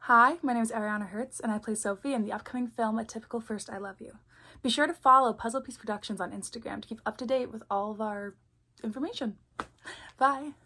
Hi, my name is Arianna and I play Sophie in the upcoming film A Typical First I Love You. Be sure to follow Puzzle Piece Productions on Instagram to keep up to date with all of our information. Bye!